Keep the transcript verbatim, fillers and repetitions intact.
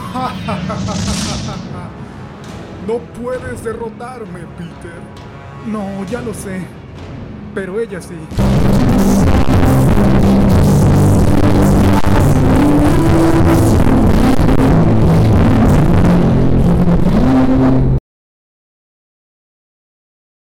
No puedes derrotarme, Peter. No, ya lo sé. Pero ella sí.